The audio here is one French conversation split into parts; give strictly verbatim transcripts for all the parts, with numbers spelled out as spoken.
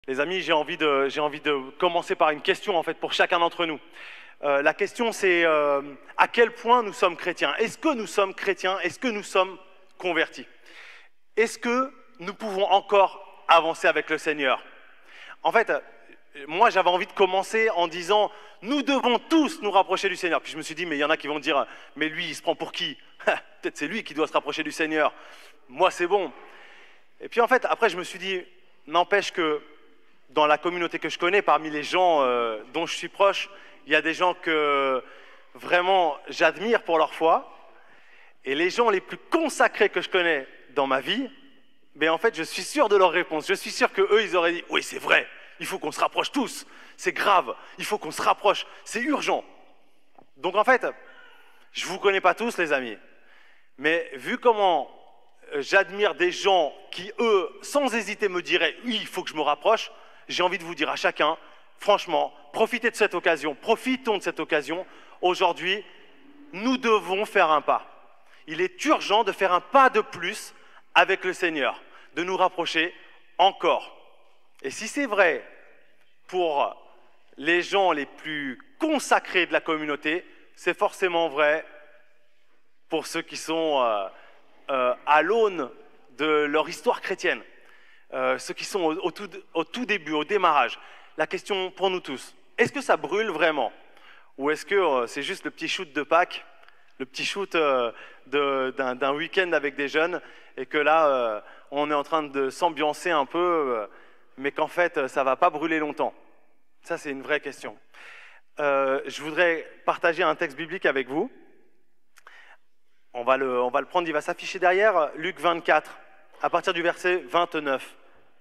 Les amis, j'ai envie de, j'ai envie de commencer par une question en fait pour chacun d'entre nous. Euh, la question c'est euh, à quel point nous sommes chrétiens? Est-ce que nous sommes chrétiens? Est-ce que nous sommes convertis? Est-ce que nous pouvons encore avancer avec le Seigneur? En fait, moi j'avais envie de commencer en disant nous devons tous nous rapprocher du Seigneur. Puis je me suis dit mais il y en a qui vont dire mais lui il se prend pour qui? Peut-être c'est lui qui doit se rapprocher du Seigneur. Moi c'est bon. Et puis en fait après je me suis dit n'empêche que dans la communauté que je connais, parmi les gens euh, dont je suis proche, il y a des gens que vraiment j'admire pour leur foi. Et les gens les plus consacrés que je connais dans ma vie, mais en fait, je suis sûr de leur réponse. Je suis sûr qu'eux, ils auraient dit « Oui, c'est vrai, il faut qu'on se rapproche tous. C'est grave, il faut qu'on se rapproche. C'est urgent. » Donc en fait, je ne vous connais pas tous, les amis. Mais vu comment j'admire des gens qui, eux, sans hésiter, me diraient « Oui, il faut que je me rapproche », j'ai envie de vous dire à chacun, franchement, profitez de cette occasion, profitons de cette occasion. Aujourd'hui, nous devons faire un pas. Il est urgent de faire un pas de plus avec le Seigneur, de nous rapprocher encore. Et si c'est vrai pour les gens les plus consacrés de la communauté, c'est forcément vrai pour ceux qui sont euh, euh, à l'aune de leur histoire chrétienne. Euh, ceux qui sont au, au, tout, au tout début, au démarrage. La question pour nous tous, est-ce que ça brûle vraiment? Ou est-ce que euh, c'est juste le petit shoot de Pâques, le petit shoot euh, d'un, d'un week-end avec des jeunes, et que là, euh, on est en train de s'ambiancer un peu, euh, mais qu'en fait, ça ne va pas brûler longtemps? Ça, c'est une vraie question. Euh, je voudrais partager un texte biblique avec vous. On va le, on va le prendre, il va s'afficher derrière, Luc vingt-quatre, à partir du verset vingt-neuf.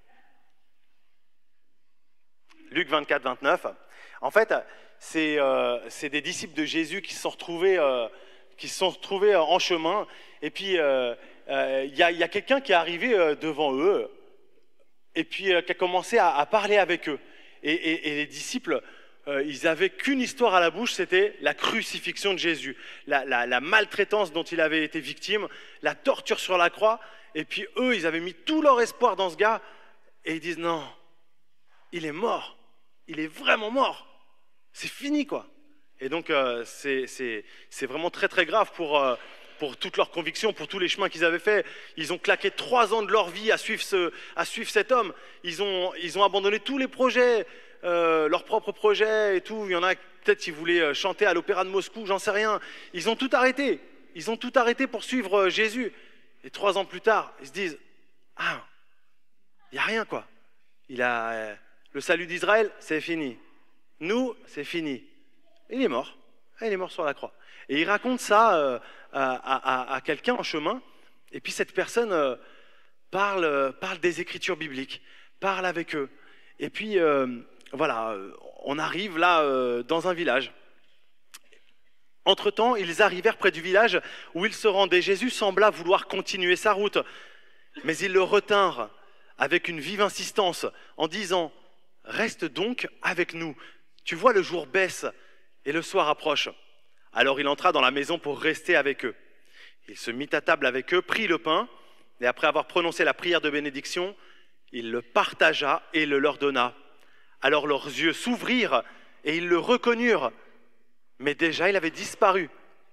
Luc vingt-quatre, vingt-neuf. En fait, c'est euh, des disciples de Jésus qui se sont retrouvés, euh, qui se sont retrouvés en chemin. Et puis, il euh, euh, y a, y a quelqu'un qui est arrivé euh, devant eux et puis euh, qui a commencé à, à parler avec eux. Et, et, et les disciples, euh, ils n'avaient qu'une histoire à la bouche, c'était la crucifixion de Jésus, la, la, la maltraitance dont il avait été victime, la torture sur la croix. Et puis eux, ils avaient mis tout leur espoir dans ce gars. Et ils disent non, il est mort. Il est vraiment mort. C'est fini, quoi. Et donc, euh, c'est vraiment très, très grave pour, euh, pour toutes leurs convictions, pour tous les chemins qu'ils avaient faits. Ils ont claqué trois ans de leur vie à suivre, ce, à suivre cet homme. Ils ont, ils ont abandonné tous les projets, euh, leurs propres projets et tout. Il y en a peut-être qui voulaient chanter à l'Opéra de Moscou, j'en sais rien. Ils ont tout arrêté. Ils ont tout arrêté pour suivre Jésus. Et trois ans plus tard, ils se disent « Ah, il n'y a rien, quoi. Il a... Euh, Le salut d'Israël, c'est fini. Nous, c'est fini. » Il est mort. Il est mort sur la croix. Et il raconte ça euh, à, à, à quelqu'un en chemin. Et puis cette personne euh, parle, euh, parle des Écritures bibliques, parle avec eux. Et puis, euh, voilà, on arrive là euh, dans un village. Entre-temps, ils arrivèrent près du village où ils se rendaient. Jésus sembla vouloir continuer sa route, mais ils le retinrent avec une vive insistance en disant « Reste donc avec nous. Tu vois, le jour baisse et le soir approche. » Alors il entra dans la maison pour rester avec eux. Il se mit à table avec eux, prit le pain, et après avoir prononcé la prière de bénédiction, il le partagea et le leur donna. Alors leurs yeux s'ouvrirent et ils le reconnurent, mais déjà il avait disparu.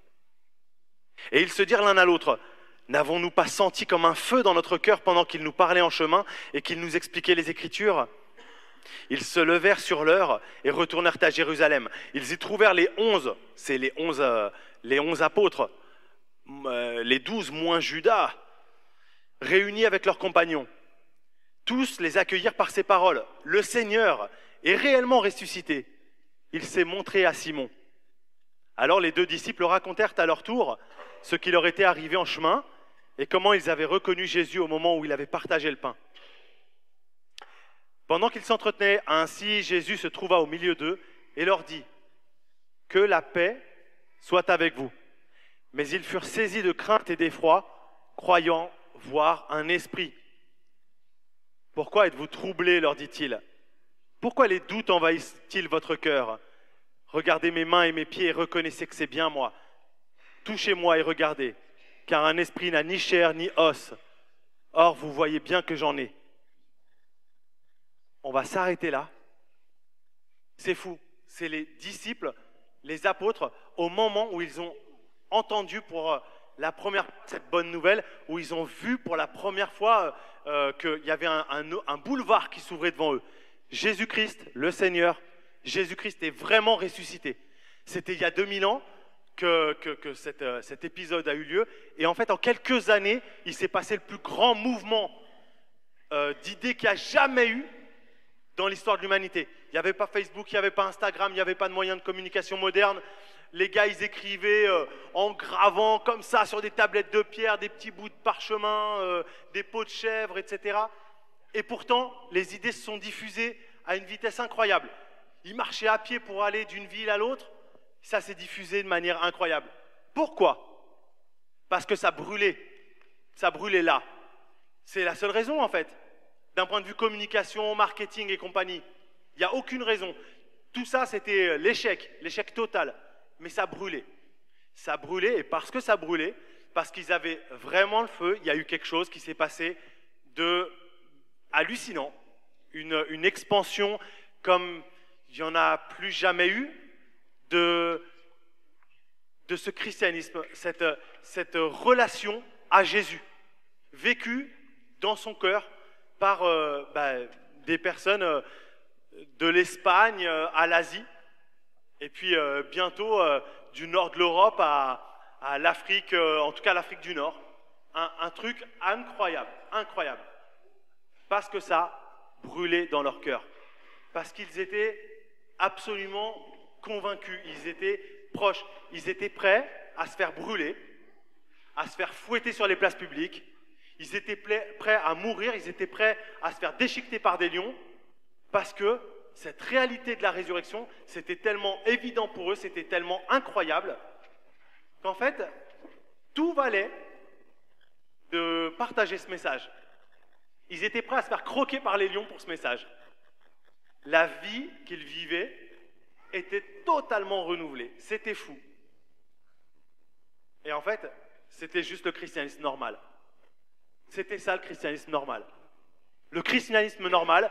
Et ils se dirent l'un à l'autre « N'avons-nous pas senti comme un feu dans notre cœur pendant qu'il nous parlait en chemin et qu'il nous expliquait les Écritures ?» Ils se levèrent sur l'heure et retournèrent à Jérusalem. Ils y trouvèrent les onze, c'est les onze, euh, les onze apôtres, euh, les douze moins Judas, réunis avec leurs compagnons. Tous les accueillirent par ces paroles. Le Seigneur est réellement ressuscité. Il s'est montré à Simon. Alors les deux disciples racontèrent à leur tour ce qui leur était arrivé en chemin et comment ils avaient reconnu Jésus au moment où il avait partagé le pain. Pendant qu'ils s'entretenaient ainsi, Jésus se trouva au milieu d'eux et leur dit « Que la paix soit avec vous. » Mais ils furent saisis de crainte et d'effroi, croyant voir un esprit. « Pourquoi êtes-vous troublés ?» leur dit-il. « Pourquoi les doutes envahissent-ils votre cœur? Regardez mes mains et mes pieds et reconnaissez que c'est bien moi. Touchez-moi et regardez, car un esprit n'a ni chair ni os. Or, vous voyez bien que j'en ai. » on va s'arrêter là. C'est fou. C'est les disciples, les apôtres, au moment où ils ont entendu pour la première fois cette bonne nouvelle, où ils ont vu pour la première fois euh, qu'il y avait un, un, un boulevard qui s'ouvrait devant eux. Jésus-Christ, le Seigneur, Jésus-Christ est vraiment ressuscité. C'était il y a deux mille ans que, que, que cet, euh, cet épisode a eu lieu. Et en fait, en quelques années, il s'est passé le plus grand mouvement euh, d'idées qu'il n'y a jamais eu dans l'histoire de l'humanité. Il n'y avait pas Facebook, il n'y avait pas Instagram, il n'y avait pas de moyens de communication modernes. Les gars, ils écrivaient euh, en gravant comme ça sur des tablettes de pierre, des petits bouts de parchemin, euh, des peaux de chèvre, et cetera. Et pourtant, les idées se sont diffusées à une vitesse incroyable. Ils marchaient à pied pour aller d'une ville à l'autre. Ça s'est diffusé de manière incroyable. Pourquoi? Parce que ça brûlait. Ça brûlait là. C'est la seule raison, en fait. D'un point de vue communication, marketing et compagnie. Il n'y a aucune raison. Tout ça, c'était l'échec, l'échec total. Mais ça brûlait. Ça brûlait, et parce que ça brûlait, parce qu'ils avaient vraiment le feu, il y a eu quelque chose qui s'est passé de hallucinant. Une, une expansion comme il n'y en a plus jamais eu de, de ce christianisme, cette, cette relation à Jésus, vécue dans son cœur par euh, bah, des personnes euh, de l'Espagne euh, à l'Asie, et puis euh, bientôt euh, du nord de l'Europe à, à l'Afrique, euh, en tout cas l'Afrique du Nord. Un, un truc incroyable, incroyable. Parce que ça brûlait dans leur cœur. Parce qu'ils étaient absolument convaincus, ils étaient proches, ils étaient prêts à se faire brûler, à se faire fouetter sur les places publiques, ils étaient prêts à mourir, ils étaient prêts à se faire déchiqueter par des lions, parce que cette réalité de la résurrection, c'était tellement évident pour eux, c'était tellement incroyable, qu'en fait, tout valait de partager ce message. Ils étaient prêts à se faire croquer par les lions pour ce message. La vie qu'ils vivaient était totalement renouvelée. C'était fou. Et en fait, c'était juste le christianisme normal. C'était ça le christianisme normal. Le christianisme normal,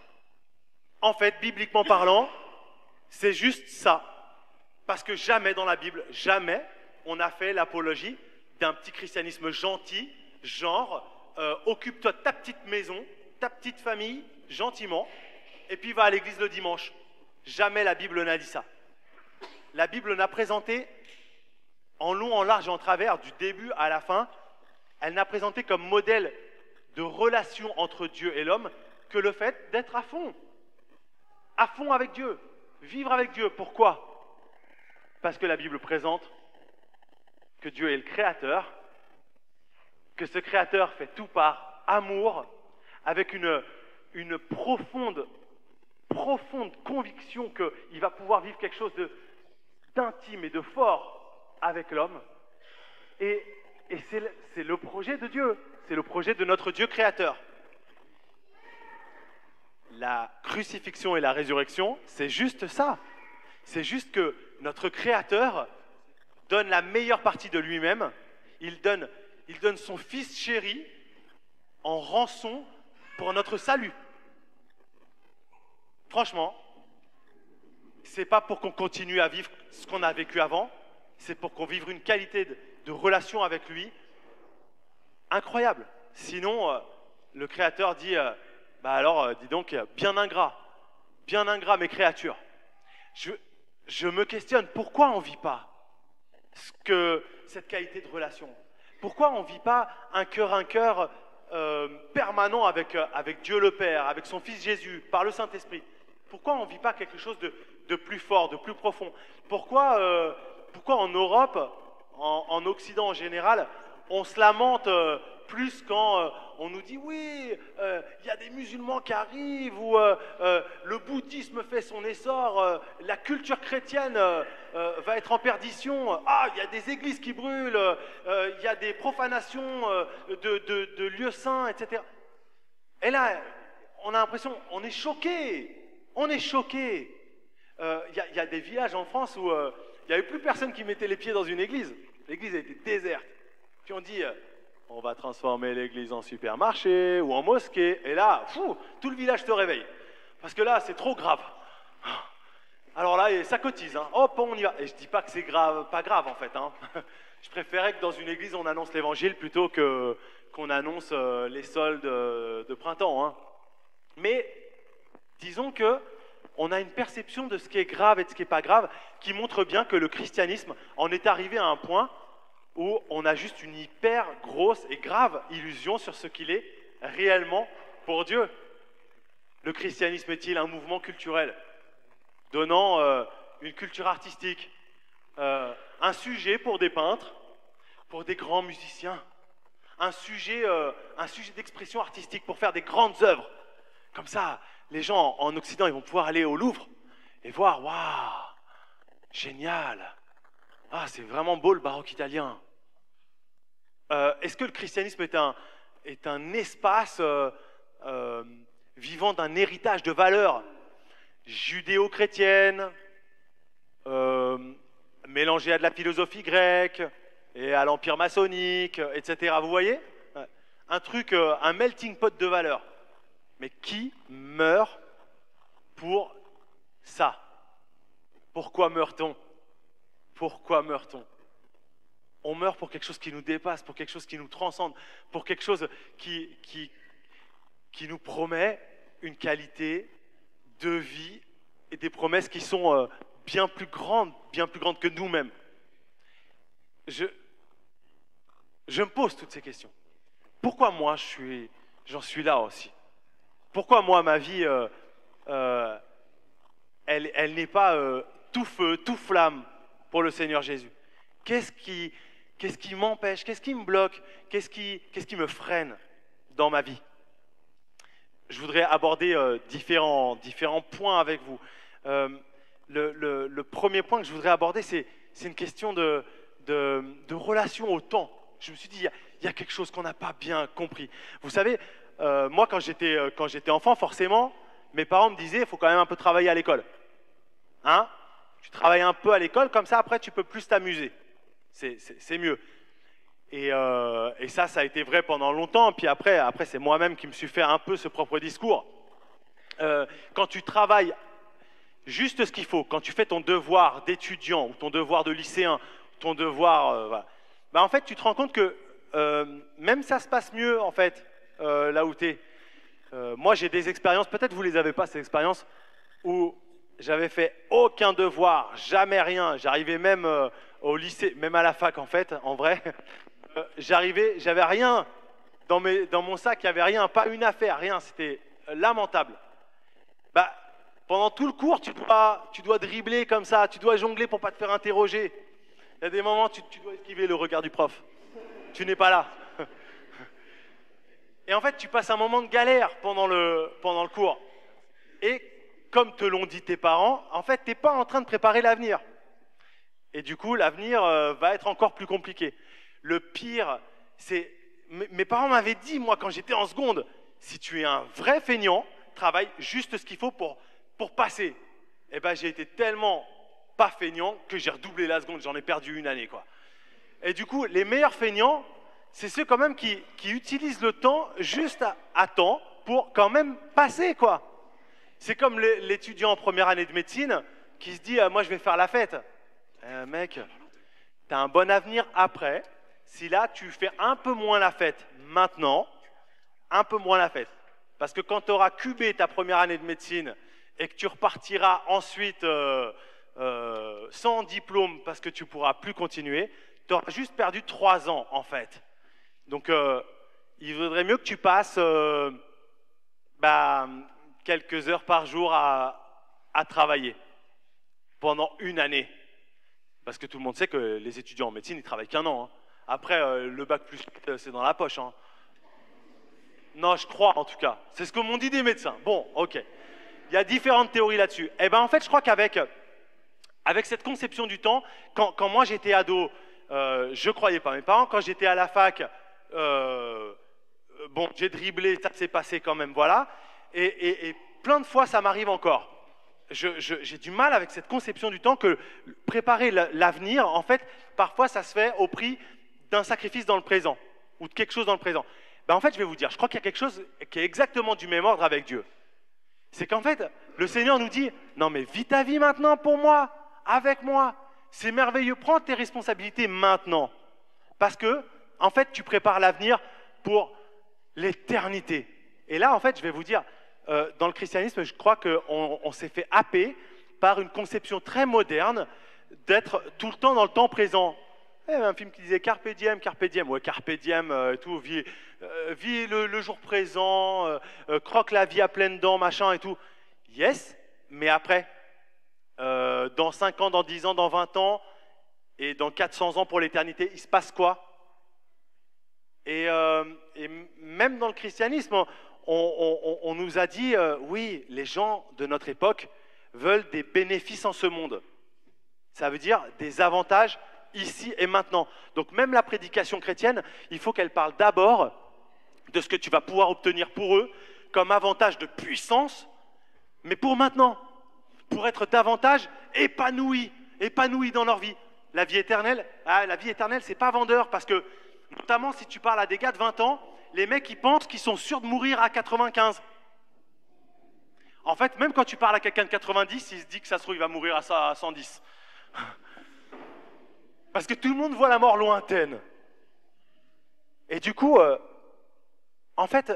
en fait, bibliquement parlant, c'est juste ça. Parce que jamais dans la Bible, jamais on a fait l'apologie d'un petit christianisme gentil, genre euh, occupe-toi de ta petite maison, ta petite famille, gentiment, et puis va à l'église le dimanche. Jamais la Bible n'a dit ça. La Bible n'a présenté en long, en large et en travers, du début à la fin, elle n'a présenté comme modèle de relation entre Dieu et l'homme que le fait d'être à fond. À fond avec Dieu. Vivre avec Dieu. Pourquoi? Parce que la Bible présente que Dieu est le créateur, que ce créateur fait tout par amour, avec une, une profonde, profonde conviction qu'il va pouvoir vivre quelque chose de, d'intime et de fort avec l'homme. Et, et c'est, le, c'est le projet de Dieu, c'est le projet de notre Dieu créateur. La crucifixion et la résurrection, c'est juste ça. C'est juste que notre créateur donne la meilleure partie de lui-même, il donne, il donne son fils chéri en rançon pour notre salut. Franchement, c'est pas pour qu'on continue à vivre ce qu'on a vécu avant, c'est pour qu'on vive une qualité de, de relation avec lui incroyable. Sinon, euh, le Créateur dit, euh, bah alors, euh, dis donc, bien ingrat, bien ingrat mes créatures. Je, je me questionne, pourquoi on ne vit pas ce que, cette qualité de relation? Pourquoi on ne vit pas un cœur un cœur euh, permanent avec, euh, avec Dieu le Père, avec son Fils Jésus, par le Saint-Esprit? Pourquoi on ne vit pas quelque chose de, de plus fort, de plus profond? Pourquoi, euh, pourquoi en Europe, en, en Occident en général, on se lamente euh, plus quand euh, on nous dit oui, il euh, y a des musulmans qui arrivent, ou euh, euh, le bouddhisme fait son essor, euh, la culture chrétienne euh, euh, va être en perdition, ah, il y a des églises qui brûlent, il euh, y a des profanations euh, de, de, de lieux saints, et cetera. Et là, on a l'impression, on est choqué, on est choqué. Il euh, y, y a des villages en France où il euh, n'y avait plus personne qui mettait les pieds dans une église. L'église était déserte. Puis on dit, euh, on va transformer l'église en supermarché ou en mosquée. Et là, fou, tout le village se réveille. Parce que là, c'est trop grave. Alors là, ça cotise, hein. Hop, on y va. Et je dis pas que c'est grave, pas grave en fait, hein. Je préférais que dans une église, on annonce l'évangile plutôt que qu'on annonce euh, les soldes de, de printemps, hein. Mais disons que on a une perception de ce qui est grave et de ce qui n'est pas grave qui montre bien que le christianisme en est arrivé à un point où on a juste une hyper grosse et grave illusion sur ce qu'il est réellement pour Dieu. Le christianisme est-il un mouvement culturel donnant euh, une culture artistique, euh, un sujet pour des peintres, pour des grands musiciens, un sujet, euh, un sujet d'expression artistique pour faire des grandes œuvres. Comme ça, les gens en Occident, ils vont pouvoir aller au Louvre et voir, waouh, génial, ah, c'est vraiment beau le baroque italien. Euh, Est-ce que le christianisme est un, est un espace euh, euh, vivant d'un héritage de valeurs judéo-chrétiennes, euh, mélangées à de la philosophie grecque et à l'empire maçonnique, et cetera. Vous voyez? Un truc, euh, un melting pot de valeurs. Mais qui meurt pour ça? Pourquoi meurt-on? Pourquoi meurt-on? On meurt pour quelque chose qui nous dépasse, pour quelque chose qui nous transcende, pour quelque chose qui, qui, qui nous promet une qualité de vie et des promesses qui sont euh, bien plus grandes, bien plus grandes que nous-mêmes. Je, je me pose toutes ces questions. Pourquoi moi, je suis, j'en suis là aussi? Pourquoi moi, ma vie, euh, euh, elle, elle n'est pas euh, tout feu, tout flamme pour le Seigneur Jésus? Qu'est-ce qui, qu'est-ce qui m'empêche? Qu'est-ce qui me bloque? Qu'est-ce qui, qu'est-ce qui me freine dans ma vie? Je voudrais aborder euh, différents, différents points avec vous. Euh, le, le, le premier point que je voudrais aborder, c'est une question de, de, de relation au temps. Je me suis dit, il y a, il y a quelque chose qu'on n'a pas bien compris. Vous savez, euh, moi, quand j'étais euh, quand j'étais enfant, forcément, mes parents me disaient, il faut quand même un peu travailler à l'école. Hein? Tu travailles un peu à l'école, comme ça, après, tu peux plus t'amuser. C'est mieux. Et, euh, et ça, ça a été vrai pendant longtemps. Puis après, après c'est moi-même qui me suis fait un peu ce propre discours. Euh, quand tu travailles juste ce qu'il faut, quand tu fais ton devoir d'étudiant ou ton devoir de lycéen, ton devoir, euh, voilà, bah en fait, tu te rends compte que euh, même ça se passe mieux, en fait, euh, là où tu es. Euh, moi, j'ai des expériences, peut-être vous les avez pas, ces expériences, où j'avais fait aucun devoir, jamais rien. J'arrivais même euh, au lycée, même à la fac, en fait, en vrai. Euh, j'arrivais, j'avais rien dans, mes, dans mon sac, il n'y avait rien, pas une affaire, rien, c'était lamentable. Bah, pendant tout le cours, tu dois, tu dois dribbler comme ça, tu dois jongler pour ne pas te faire interroger. Il y a des moments où tu, tu dois esquiver le regard du prof. Tu n'es pas là. Et en fait, tu passes un moment de galère pendant le, pendant le cours. Et comme te l'ont dit tes parents, en fait, tu n'es pas en train de préparer l'avenir. Et du coup, l'avenir euh, va être encore plus compliqué. Le pire, c'est... Mes parents m'avaient dit, moi, quand j'étais en seconde, si tu es un vrai feignant, travaille juste ce qu'il faut pour, pour passer. Et ben, j'ai été tellement pas feignant que j'ai redoublé la seconde, j'en ai perdu une année, quoi. Et du coup, les meilleurs feignants, c'est ceux quand même qui, qui utilisent le temps juste à, à temps pour quand même passer, quoi. C'est comme l'étudiant en première année de médecine qui se dit, euh, moi, je vais faire la fête. Euh, mec, tu as un bon avenir après. Si là, tu fais un peu moins la fête maintenant, un peu moins la fête. Parce que quand tu auras cubé ta première année de médecine et que tu repartiras ensuite euh, euh, sans diplôme parce que tu ne pourras plus continuer, tu auras juste perdu trois ans en fait. Donc, euh, il vaudrait mieux que tu passes euh, bah, quelques heures par jour à, à travailler pendant une année. Parce que tout le monde sait que les étudiants en médecine, ils ne travaillent qu'un an. Hein. Après, euh, le bac plus huit, c'est dans la poche. Hein. Non, je crois en tout cas. C'est ce que m'ont dit des médecins. Bon, ok. Il y a différentes théories là-dessus. Eh bien, en fait, je crois qu'avec avec cette conception du temps, quand, quand moi j'étais ado, euh, je ne croyais pas mes parents. Quand j'étais à la fac, euh, bon, j'ai dribblé, ça s'est passé quand même, voilà. Et, et, et plein de fois, ça m'arrive encore. J'ai du mal avec cette conception du temps que préparer l'avenir, en fait, parfois, ça se fait au prix d'un sacrifice dans le présent ou de quelque chose dans le présent. Ben, en fait, je vais vous dire, je crois qu'il y a quelque chose qui est exactement du même ordre avec Dieu. C'est qu'en fait, le Seigneur nous dit, non mais vis ta vie maintenant pour moi, avec moi. C'est merveilleux, prends tes responsabilités maintenant. Parce que, en fait, tu prépares l'avenir pour l'éternité. Et là, en fait, je vais vous dire, euh, dans le christianisme, je crois qu'on on s'est fait happer par une conception très moderne d'être tout le temps dans le temps présent. Il y avait un film qui disait Carpe diem, Carpe diem, ouais, Carpe diem, euh, tout, vis, euh, vis le, le jour présent, euh, euh, croque la vie à pleines dents, machin et tout. Yes, mais après, euh, dans cinq ans, dans dix ans, dans vingt ans, et dans quatre cents ans pour l'éternité, il se passe quoi? et, euh, et même dans le christianisme, on, on, on nous a dit, euh, oui, les gens de notre époque veulent des bénéfices en ce monde. Ça veut dire des avantages ici et maintenant. Donc même la prédication chrétienne, il faut qu'elle parle d'abord de ce que tu vas pouvoir obtenir pour eux comme avantage de puissance, mais pour maintenant, pour être davantage épanoui, épanoui dans leur vie. La vie éternelle, ah, la vie éternelle, c'est pas vendeur, parce que notamment si tu parles à des gars de vingt ans, les mecs ils pensent qu'ils sont sûrs de mourir à quatre-vingt-quinze. En fait, même quand tu parles à quelqu'un de quatre-vingt-dix, il se dit que ça se trouve il va mourir à cent dix. Parce que tout le monde voit la mort lointaine. Et du coup, euh, en fait,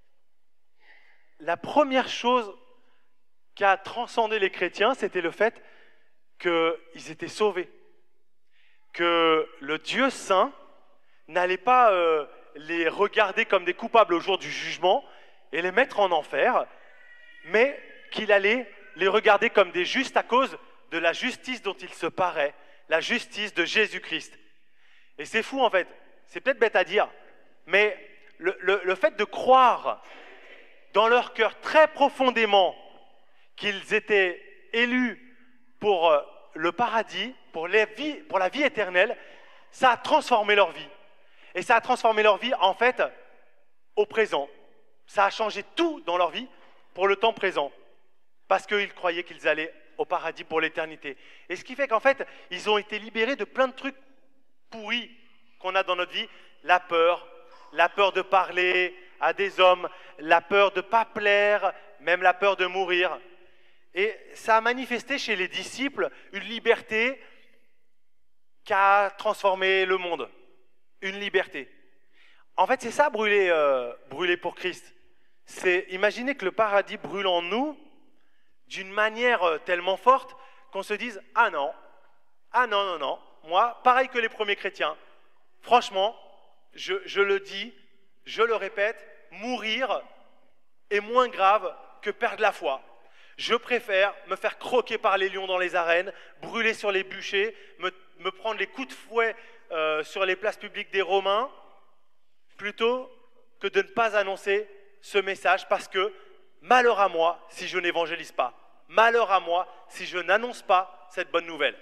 la première chose qui a transcendé les chrétiens, c'était le fait qu'ils étaient sauvés. Que le Dieu saint n'allait pas euh, les regarder comme des coupables au jour du jugement et les mettre en enfer, mais qu'il allait les regarder comme des justes à cause de la justice dont il se paraît, la justice de Jésus-Christ. Et c'est fou en fait, c'est peut-être bête à dire, mais le, le, le fait de croire dans leur cœur très profondément qu'ils étaient élus pour euh, le paradis, pour, les vies, pour la vie éternelle, ça a transformé leur vie. Et ça a transformé leur vie en fait au présent. Ça a changé tout dans leur vie pour le temps présent, parce qu'ils croyaient qu'ils allaient au paradis pour l'éternité. Et ce qui fait qu'en fait, ils ont été libérés de plein de trucs pourris qu'on a dans notre vie. La peur, la peur de parler à des hommes, la peur de ne pas plaire, même la peur de mourir. Et ça a manifesté chez les disciples une liberté qui a transformé le monde. Une liberté. En fait, c'est ça, brûler, euh, brûler pour Christ. C'est imaginer que le paradis brûle en nous d'une manière tellement forte qu'on se dise « Ah non, ah non, non, non, moi, pareil que les premiers chrétiens, franchement, je, je le dis, je le répète, mourir est moins grave que perdre la foi. Je préfère me faire croquer par les lions dans les arènes, brûler sur les bûchers, me, me prendre les coups de fouet euh, sur les places publiques des Romains, plutôt que de ne pas annoncer ce message, parce que malheur à moi si je n'évangélise pas. Malheur à moi si je n'annonce pas cette bonne nouvelle.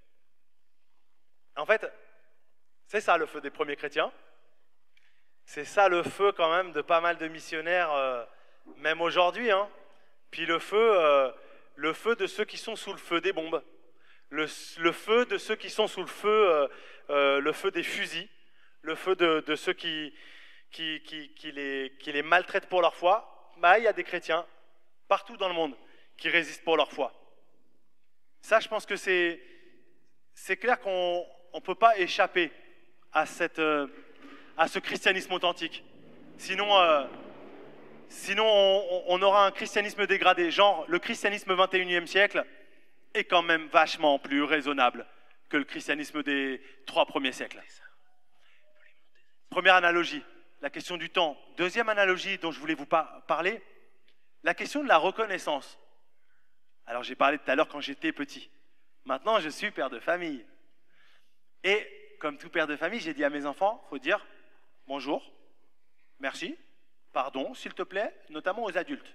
En fait, c'est ça le feu des premiers chrétiens. C'est ça le feu quand même de pas mal de missionnaires, euh, même aujourd'hui. Hein. Puis le feu, euh, le feu de ceux qui sont sous le feu des bombes. Le, le feu de ceux qui sont sous le feu, euh, euh, le feu des fusils. Le feu de, de ceux qui, qui, qui, qui, les, qui les maltraitent pour leur foi. Bah, il y a des chrétiens partout dans le monde qui résistent pour leur foi. Ça, je pense que c'est, c'est clair qu'on ne peut pas échapper à, cette, euh, à ce christianisme authentique. Sinon, euh, sinon on, on aura un christianisme dégradé. Genre, le christianisme vingt et unième siècle est quand même vachement plus raisonnable que le christianisme des trois premiers siècles. Première analogie, la question du temps. Deuxième analogie dont je voulais vous par- parler, la question de la reconnaissance. Alors j'ai parlé tout à l'heure quand j'étais petit. Maintenant, je suis père de famille. Et comme tout père de famille, j'ai dit à mes enfants, il faut dire bonjour, merci, pardon, s'il te plaît, notamment aux adultes.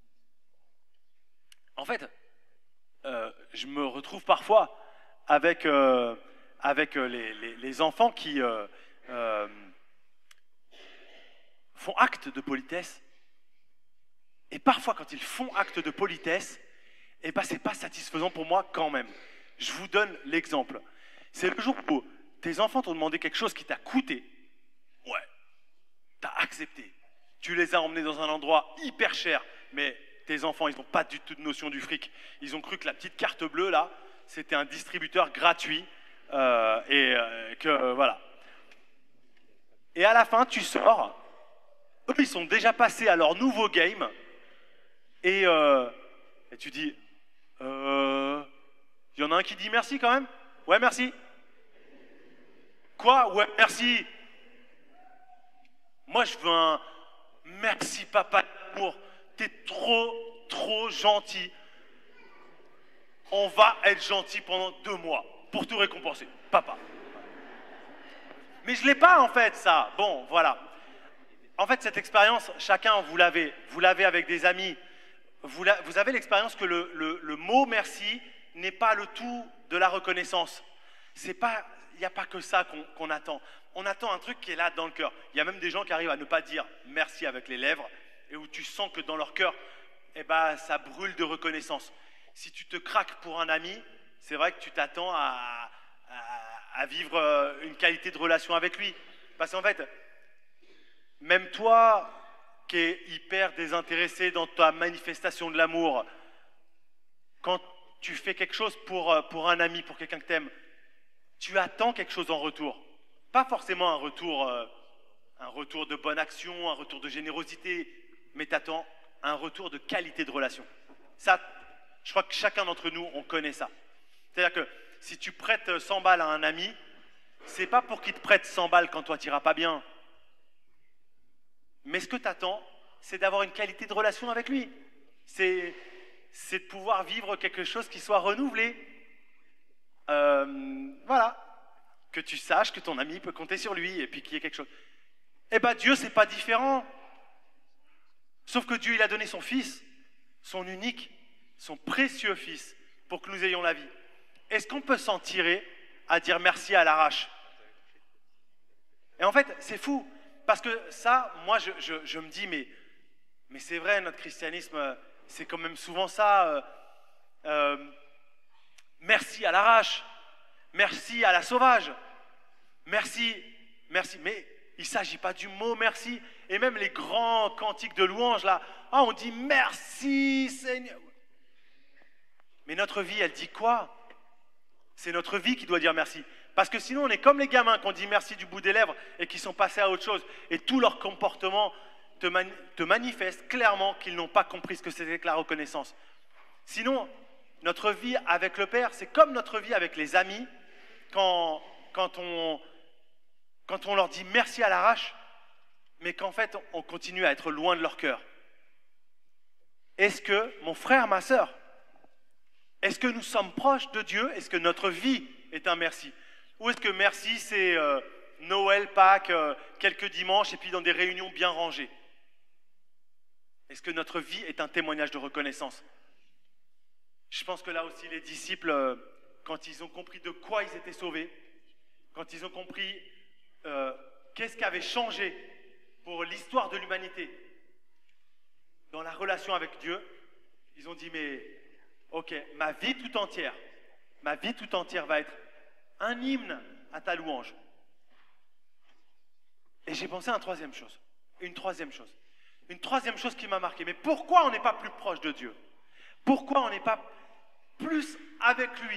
En fait, euh, je me retrouve parfois avec, euh, avec les, les, les enfants qui euh, euh, font acte de politesse. Et parfois, quand ils font acte de politesse, eh ben, ce n'est pas satisfaisant pour moi quand même. Je vous donne l'exemple. C'est le jour où tes enfants t'ont demandé quelque chose qui t'a coûté. Ouais, tu as accepté. Tu les as emmenés dans un endroit hyper cher, mais tes enfants, ils n'ont pas du tout de notion du fric. Ils ont cru que la petite carte bleue, là, c'était un distributeur gratuit. Euh, et euh, que, euh, voilà. Et à la fin, tu sors. Eux, ils sont déjà passés à leur nouveau game. Et, euh, et tu dis, il euh, y en a un qui dit merci quand même? Ouais, merci. Quoi? Ouais, merci. Moi, je veux un merci papa d'amour. T'es trop, trop gentil. On va être gentil pendant deux mois pour tout récompenser. Papa. Mais je l'ai pas en fait, ça. Bon, voilà. En fait, cette expérience, chacun, vous l'avez. Vous l'avez avec des amis. Vous, la, vous avez l'expérience que le, le, le mot merci n'est pas le tout de la reconnaissance. C'est pas, il n'y a pas que ça qu'on qu'on attend. On attend un truc qui est là dans le cœur. Il y a même des gens qui arrivent à ne pas dire merci avec les lèvres et où tu sens que dans leur cœur, eh ben, ça brûle de reconnaissance. Si tu te craques pour un ami, c'est vrai que tu t'attends à, à, à vivre une qualité de relation avec lui. Parce qu'en fait, même toi qui es hyper désintéressé dans ta manifestation de l'amour, quand tu fais quelque chose pour, pour un ami, pour quelqu'un que tu aimes, tu attends quelque chose en retour. Pas forcément un retour, euh, un retour de bonne action, un retour de générosité, mais tu attends un retour de qualité de relation. Ça, je crois que chacun d'entre nous, on connaît ça. C'est-à-dire que si tu prêtes cent balles à un ami, c'est pas pour qu'il te prête cent balles quand toi tu n'iras pas bien. Mais ce que tu attends, c'est d'avoir une qualité de relation avec lui. C'est de pouvoir vivre quelque chose qui soit renouvelé. Euh, voilà. Que tu saches que ton ami peut compter sur lui et puis qu'il y ait quelque chose. Eh bien, Dieu, c'est pas différent. Sauf que Dieu, il a donné son Fils, son unique, son précieux Fils, pour que nous ayons la vie. Est-ce qu'on peut s'en tirer à dire merci à l'arrache? Et en fait, c'est fou. Parce que ça, moi, je, je, je me dis, mais, mais c'est vrai, notre christianisme, c'est quand même souvent ça. Euh, euh, merci à l'arrache. Merci à la sauvage. Merci, merci. Mais il ne s'agit pas du mot merci. Et même les grands cantiques de louange, là, ah, on dit merci Seigneur. Mais notre vie, elle dit quoi? C'est notre vie qui doit dire merci. Parce que sinon, on est comme les gamins qui ont dit merci du bout des lèvres et qui sont passés à autre chose. Et tout leur comportement te, mani te manifeste clairement qu'ils n'ont pas compris ce que c'était que la reconnaissance. Sinon, notre vie avec le Père, c'est comme notre vie avec les amis. Quand, quand, on, quand on leur dit merci à l'arrache, mais qu'en fait, on continue à être loin de leur cœur. Est-ce que, mon frère, ma sœur, est-ce que nous sommes proches de Dieu? Est-ce que notre vie est un merci? Ou est-ce que merci, c'est euh, Noël, Pâques, euh, quelques dimanches et puis dans des réunions bien rangées? Est-ce que notre vie est un témoignage de reconnaissance? Je pense que là aussi, les disciples, euh, quand ils ont compris de quoi ils étaient sauvés, quand ils ont compris euh, qu'est-ce qui avait changé pour l'histoire de l'humanité dans la relation avec Dieu, ils ont dit, mais ok, ma vie tout entière, ma vie tout entière va être un hymne à ta louange. Et j'ai pensé à une troisième chose, une troisième chose, une troisième chose qui m'a marqué. Mais pourquoi on n'est pas plus proche de Dieu? Pourquoi on n'est pas plus avec lui?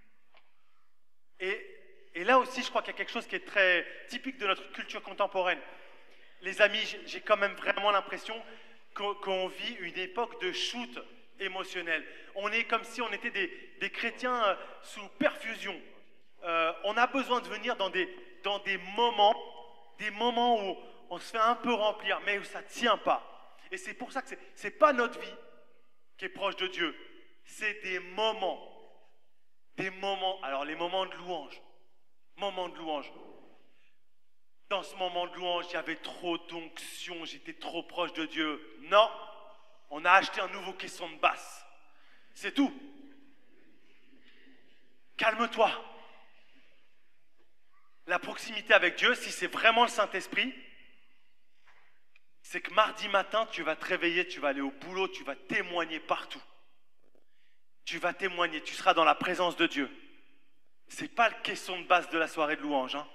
Et, et là aussi, je crois qu'il y a quelque chose qui est très typique de notre culture contemporaine. Les amis, j'ai quand même vraiment l'impression qu'on qu'on vit une époque de shoot émotionnel. On est comme si on était des, des chrétiens sous perfusion. Euh, on a besoin de venir dans des, dans des moments, des moments où on se fait un peu remplir, mais où ça ne tient pas. Et c'est pour ça que ce n'est pas notre vie qui est proche de Dieu. C'est des moments. Des moments. Alors les moments de louange. Moments de louange. Dans ce moment de louange, il y avait trop d'onction, j'étais trop proche de Dieu. Non, on a acheté un nouveau caisson de basse. C'est tout. Calme-toi. La proximité avec Dieu, si c'est vraiment le Saint-Esprit, c'est que mardi matin, tu vas te réveiller, tu vas aller au boulot, tu vas témoigner partout. Tu vas témoigner, tu seras dans la présence de Dieu. Ce n'est pas le caisson de basse de la soirée de louange. Hein.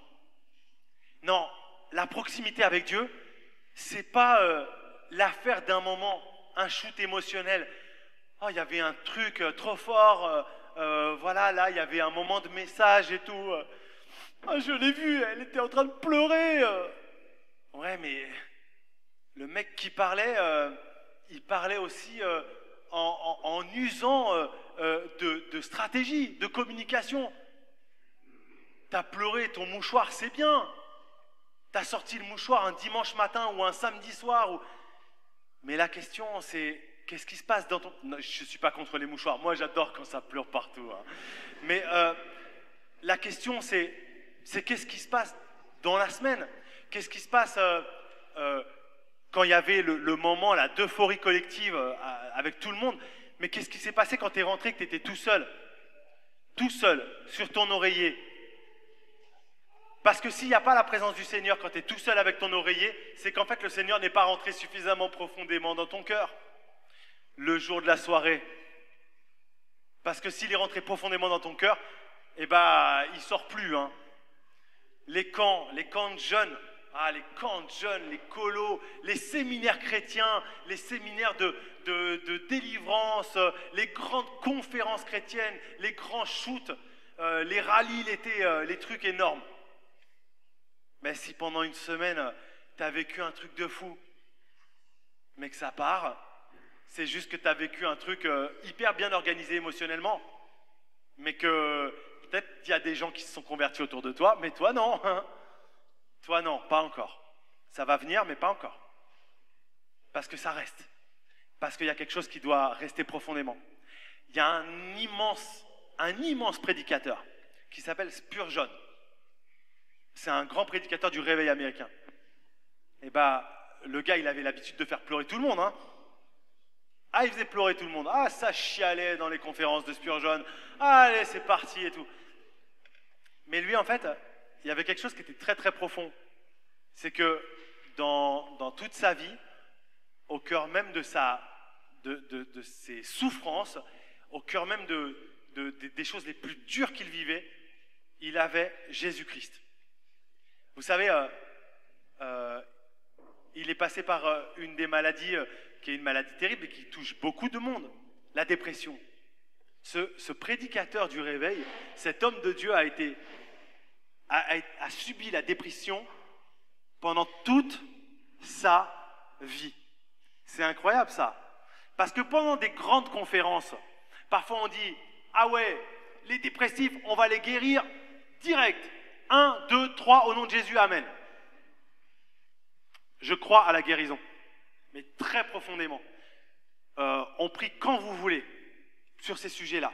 Non, la proximité avec Dieu, ce n'est pas euh, l'affaire d'un moment un shoot émotionnel. Oh, il y avait un truc euh, trop fort. Euh, euh, voilà, là, il y avait un moment de message et tout. Euh, oh, je l'ai vue, elle était en train de pleurer. Euh. Ouais, mais le mec qui parlait, euh, il parlait aussi euh, en, en, en usant euh, euh, de, de stratégie, de communication. T'as pleuré, ton mouchoir, c'est bien. T'as sorti le mouchoir un dimanche matin ou un samedi soir. Ou... Mais la question, c'est qu'est-ce qui se passe dans ton... Non, je ne suis pas contre les mouchoirs. Moi, j'adore quand ça pleure partout. Hein. Mais euh, la question, c'est, c'est qu'est-ce qui se passe dans la semaine? Qu'est-ce qui se passe euh, euh, quand il y avait le, le moment là, d'euphorie collective euh, avec tout le monde? Mais qu'est-ce qui s'est passé quand tu es rentré, que tu étais tout seul? Tout seul, sur ton oreiller. Parce que s'il n'y a pas la présence du Seigneur quand tu es tout seul avec ton oreiller, c'est qu'en fait le Seigneur n'est pas rentré suffisamment profondément dans ton cœur le jour de la soirée. Parce que s'il est rentré profondément dans ton cœur, eh ben, il ne sort plus. Hein. Les camps, les camps de jeunes, ah, les camps de jeunes, les colos, les séminaires chrétiens, les séminaires de, de, de délivrance, les grandes conférences chrétiennes, les grands shoots, euh, les rallyes l'été, euh, les trucs énormes. Mais si pendant une semaine, tu as vécu un truc de fou, mais que ça part, c'est juste que tu as vécu un truc euh, hyper bien organisé émotionnellement, mais que peut-être il y a des gens qui se sont convertis autour de toi, mais toi non. Hein. Toi non, pas encore. Ça va venir, mais pas encore. Parce que ça reste. Parce qu'il y a quelque chose qui doit rester profondément. Il y a un immense, un immense prédicateur qui s'appelle Spurgeon. C'est un grand prédicateur du réveil américain. Et bah, le gars, il avait l'habitude de faire pleurer tout le monde. Hein. Ah, il faisait pleurer tout le monde. Ah, ça chialait dans les conférences de Spurgeon. Ah, allez, c'est parti et tout. Mais lui, en fait, il y avait quelque chose qui était très, très profond. C'est que dans, dans toute sa vie, au cœur même de, sa, de, de, de ses souffrances, au cœur même de, de, de, des choses les plus dures qu'il vivait, il avait Jésus-Christ. Vous savez, euh, euh, il est passé par euh, une des maladies euh, qui est une maladie terrible et qui touche beaucoup de monde, la dépression. Ce, ce prédicateur du réveil, cet homme de Dieu a, été, a, a, a subi la dépression pendant toute sa vie. C'est incroyable ça. Parce que pendant des grandes conférences, parfois on dit « Ah ouais, les dépressifs, on va les guérir direct. Un, deux, trois, au nom de Jésus, Amen. » Je crois à la guérison, mais très profondément. Euh, on prie quand vous voulez sur ces sujets-là.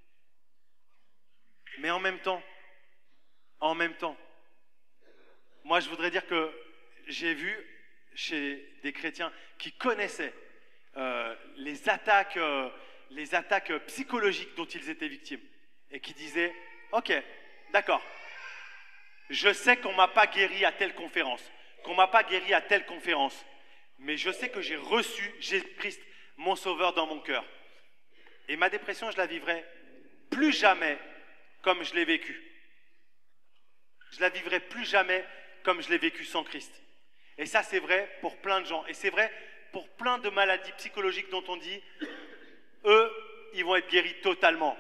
Mais en même temps, en même temps, moi je voudrais dire que j'ai vu chez des chrétiens qui connaissaient euh, les attaques, euh, les attaques psychologiques dont ils étaient victimes et qui disaient « Ok, d'accord, je sais qu'on ne m'a pas guéri à telle conférence, qu'on ne m'a pas guéri à telle conférence, mais je sais que j'ai reçu Jésus-Christ, mon sauveur, dans mon cœur. Et ma dépression, je la vivrai plus jamais comme je l'ai vécue. Je la vivrai plus jamais comme je l'ai vécue sans Christ. Et ça, c'est vrai pour plein de gens. Et c'est vrai pour plein de maladies psychologiques dont on dit, eux, ils vont être guéris totalement.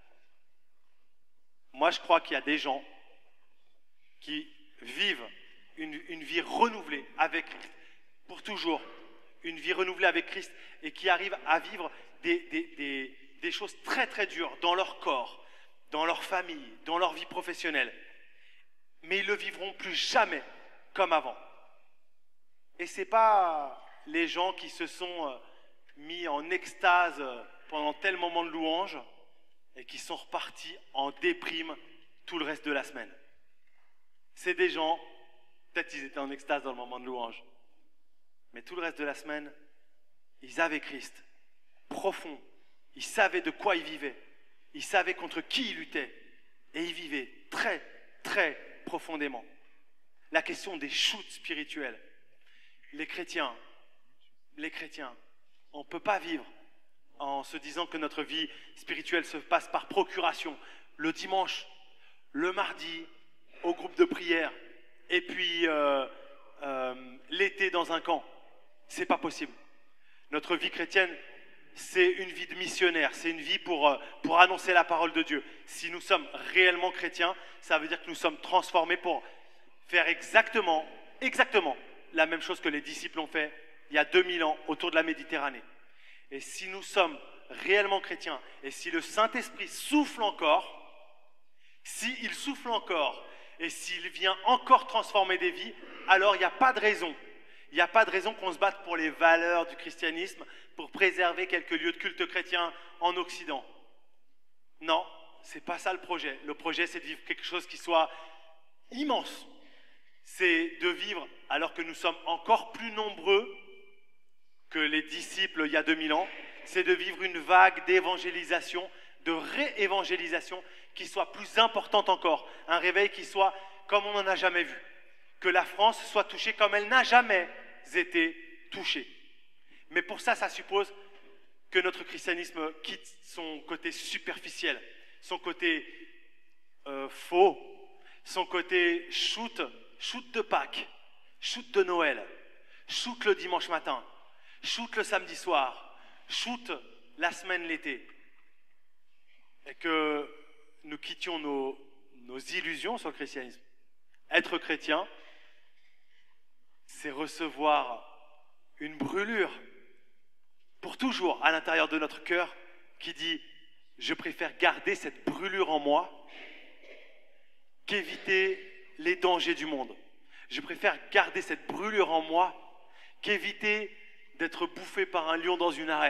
Moi, je crois qu'il y a des gens qui vivent une, une vie renouvelée avec Christ, pour toujours, une vie renouvelée avec Christ, et qui arrivent à vivre des, des, des, des choses très très dures dans leur corps, dans leur famille, dans leur vie professionnelle. Mais ils ne le vivront plus jamais comme avant. Et ce n'est pas les gens qui se sont mis en extase pendant tel moment de louange et qui sont repartis en déprime tout le reste de la semaine. C'est des gens, peut-être qu'ils étaient en extase dans le moment de louange, mais tout le reste de la semaine, ils avaient Christ, profond. Ils savaient de quoi ils vivaient. Ils savaient contre qui ils luttaient. Et ils vivaient très, très profondément. La question des shoots spirituels. Les chrétiens, les chrétiens, on ne peut pas vivre en se disant que notre vie spirituelle se passe par procuration. Le dimanche, le mardi, au groupe de prière, et puis euh, euh, l'été dans un camp. C'est pas possible. Notre vie chrétienne, c'est une vie de missionnaire, c'est une vie pour, euh, pour annoncer la parole de Dieu. Si nous sommes réellement chrétiens, ça veut dire que nous sommes transformés pour faire exactement, exactement la même chose que les disciples ont fait il y a deux mille ans autour de la Méditerranée. Et si nous sommes réellement chrétiens, et si le Saint-Esprit souffle encore, s'il souffle encore, et s'il vient encore transformer des vies, alors il n'y a pas de raison. Il n'y a pas de raison qu'on se batte pour les valeurs du christianisme, pour préserver quelques lieux de culte chrétien en Occident. Non, ce n'est pas ça le projet. Le projet, c'est de vivre quelque chose qui soit immense. C'est de vivre, alors que nous sommes encore plus nombreux que les disciples il y a deux mille ans, c'est de vivre une vague d'évangélisation, de réévangélisation qui soit plus importante encore. Un réveil qui soit comme on n'en a jamais vu. Que la France soit touchée comme elle n'a jamais été touchée. Mais pour ça, ça suppose que notre christianisme quitte son côté superficiel, son côté euh, faux, son côté shoot, shoot de Pâques, shoot de Noël, shoot le dimanche matin, shoot le samedi soir, shoot la semaine l'été. Et que nous quittions nos, nos illusions sur le christianisme. Être chrétien, c'est recevoir une brûlure pour toujours à l'intérieur de notre cœur qui dit « Je préfère garder cette brûlure en moi qu'éviter les dangers du monde. Je préfère garder cette brûlure en moi qu'éviter d'être bouffé par un lion dans une arène. »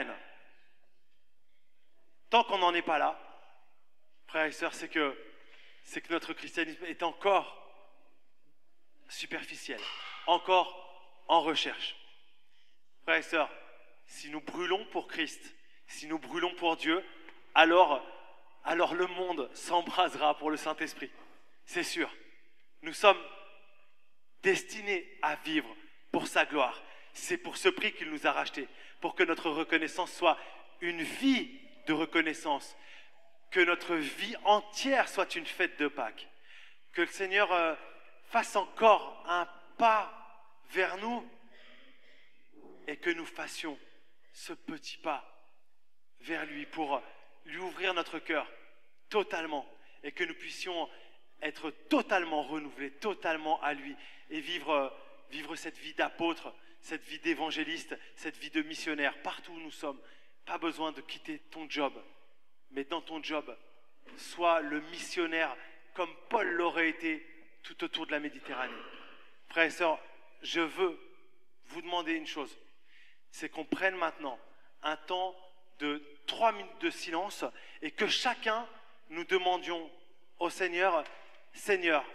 Tant qu'on n'en est pas là, frères et sœurs, c'est que, c'est que notre christianisme est encore superficiel, encore en recherche. Frères et sœurs, si nous brûlons pour Christ, si nous brûlons pour Dieu, alors, alors le monde s'embrasera pour le Saint-Esprit. C'est sûr. Nous sommes destinés à vivre pour sa gloire. C'est pour ce prix qu'il nous a rachetés, pour que notre reconnaissance soit une vie de reconnaissance, que notre vie entière soit une fête de Pâques, que le Seigneur euh, fasse encore un pas vers nous et que nous fassions ce petit pas vers lui pour lui ouvrir notre cœur totalement et que nous puissions être totalement renouvelés, totalement à lui et vivre, vivre cette vie d'apôtre, cette vie d'évangéliste, cette vie de missionnaire partout où nous sommes. Pas besoin de quitter ton job, mais dans ton job, sois le missionnaire comme Paul l'aurait été tout autour de la Méditerranée. Frères et sœurs, je veux vous demander une chose, c'est qu'on prenne maintenant un temps de trois minutes de silence et que chacun nous demandions au Seigneur, Seigneur,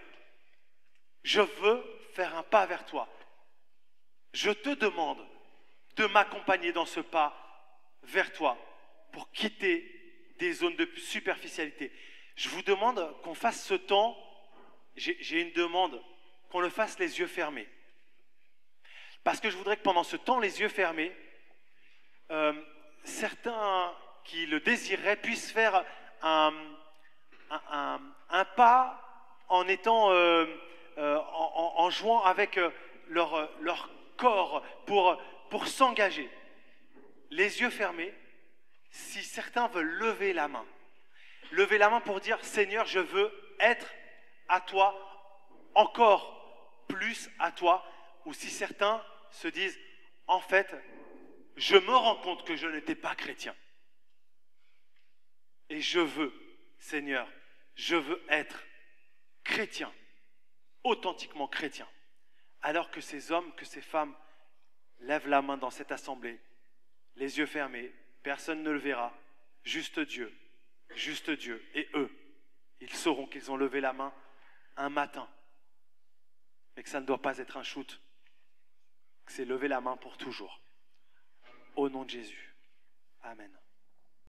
je veux faire un pas vers toi. Je te demande de m'accompagner dans ce pas vers toi pour quitter des zones de superficialité. Je vous demande qu'on fasse ce temps, j'ai, j'ai une demande, qu'on le fasse les yeux fermés. Parce que je voudrais que pendant ce temps, les yeux fermés, euh, certains qui le désireraient puissent faire un, un, un, un pas en étant, euh, euh, en, en, en jouant avec leur, leur corps pour, pour s'engager. Les yeux fermés, si certains veulent lever la main, lever la main pour dire « Seigneur, je veux être à toi, encore plus à toi », ou si certains se disent « En fait, je me rends compte que je n'étais pas chrétien. Et je veux, Seigneur, je veux être chrétien, authentiquement chrétien. » Alors que ces hommes, que ces femmes lèvent la main dans cette assemblée, les yeux fermés, personne ne le verra, juste Dieu, juste Dieu. Et eux, ils sauront qu'ils ont levé la main un matin, et que ça ne doit pas être un shoot, que c'est lever la main pour toujours. Au nom de Jésus. Amen.